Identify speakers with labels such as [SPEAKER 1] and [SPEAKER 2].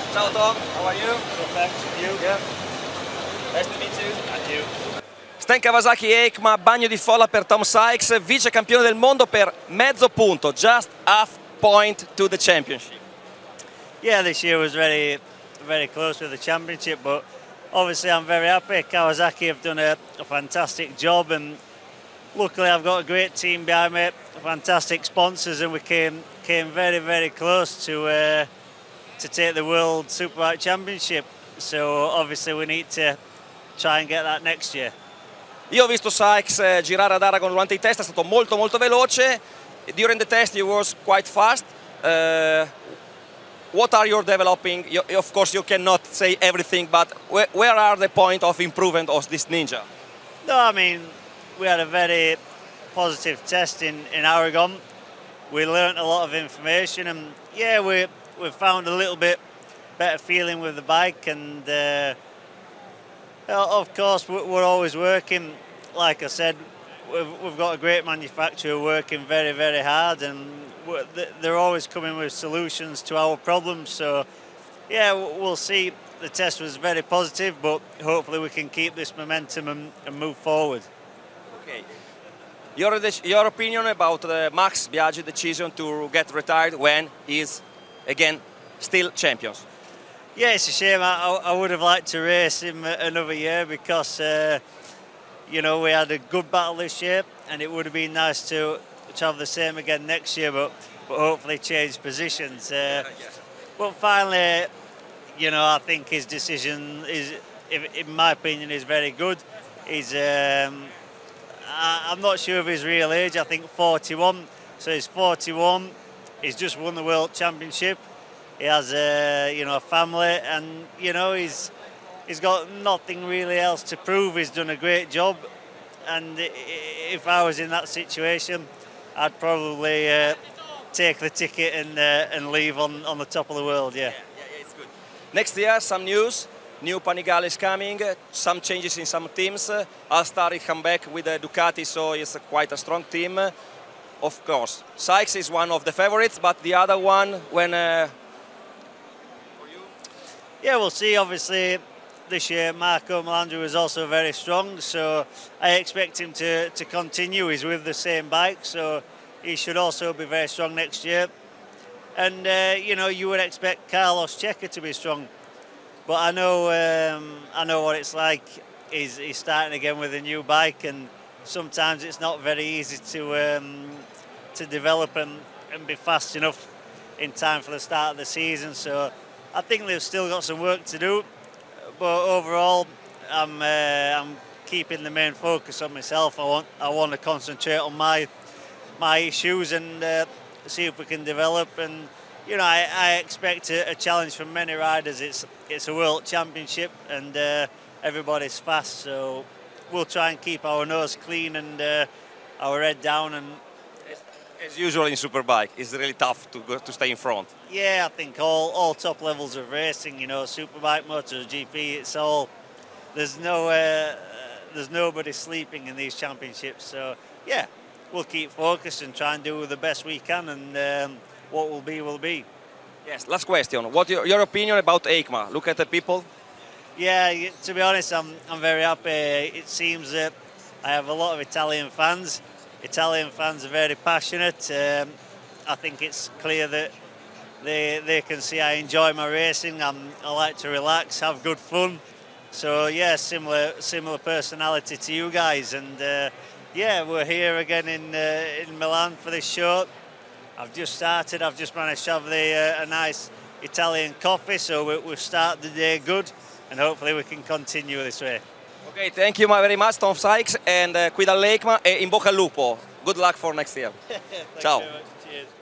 [SPEAKER 1] Ciao Tom, how are you?
[SPEAKER 2] Good, thanks. You?
[SPEAKER 1] Yeah. Nice to meet you.
[SPEAKER 2] And you?
[SPEAKER 1] Stan Kawasaki e EICMA, bagno di folla per Tom Sykes, vice campione del mondo per mezzo punto, just half point to the championship.
[SPEAKER 2] Yeah, this year was very close with the championship, but obviously I'm very happy. Kawasaki have done a fantastic job, and luckily I've got a great team behind me, fantastic sponsors, and we came very close to take the World Superbike Championship. So obviously we need to try and get that next year.
[SPEAKER 1] Io ho visto Sykes girare ad Aragon durante i test, è stato molto veloce. During the test he was quite fast. What are you developing? Of course you cannot say everything, but where are the point of improvement of this ninja?
[SPEAKER 2] No, I mean, we had a very positive test in Aragon. We learnt a lot of information, and yeah, we found a little bit better feeling with the bike, and of course we're always working. Like I said, we've got a great manufacturer working very hard, and they're always coming with solutions to our problems. So yeah, we'll see. The test was very positive, but hopefully we can keep this momentum and move forward.
[SPEAKER 1] Okay. Your opinion about Max Biaggi's decision to get retired when he's again still champions?
[SPEAKER 2] Yeah, it's a shame. I would have liked to race him another year because you know, we had a good battle this year, and it would have been nice to have the same again next year, but hopefully change positions. But finally, you know, I think his decision is, in my opinion, is very good. He's I'm not sure of his real age. I think 41. So he's 41. He's just won the World Championship. He has you know, a family, and you know, he's got nothing really else to prove. He's done a great job, and if I was in that situation, I'd probably take the ticket and leave on the top of the world. Yeah,
[SPEAKER 1] it's good. Next year, some news. New Panigale is coming, some changes in some teams. Alstar will come back with Ducati, so it's quite a strong team. Of course, Sykes is one of the favorites, but the other one, when...
[SPEAKER 2] Yeah, we'll see. Obviously, this year Marco Melandri was also very strong, so I expect him to continue. He's with the same bike, so he should also be very strong next year. And, you know, you would expect Carlos Checa to be strong. But I know what it's like. He's starting again with a new bike, and sometimes it's not very easy to develop and be fast enough in time for the start of the season. So I think they've still got some work to do. But overall, I'm keeping the main focus on myself. I want to concentrate on my issues and see if we can develop. And you know, I expect a challenge from many riders. It's a World Championship, and everybody's fast, so we'll try and keep our nose clean and our head down. And
[SPEAKER 1] as usual in Superbike, it's really tough to stay in front.
[SPEAKER 2] Yeah, I think all top levels of racing, you know, Superbike, MotoGP, it's all. There's nobody sleeping in these championships. So yeah, we'll keep focused and try and do the best we can, and what will be will be.
[SPEAKER 1] Yes, last question. What your opinion about EICMA? Look at the people.
[SPEAKER 2] Yeah, to be honest, I'm very happy. It seems that I have a lot of Italian fans. Italian fans are very passionate. I think it's clear that they can see I enjoy my racing. I like to relax, have good fun. So yeah, similar personality to you guys. And yeah, we're here again in Milan for this show. I've just started. I've just managed to have a nice Italian coffee, so we'll start the day good, and hopefully we can continue this way.
[SPEAKER 1] Okay, thank you very much, Tom Sykes, and qui dall'EICMA e in bocca al lupo. Good luck for next year. Ciao.
[SPEAKER 2] Cheers.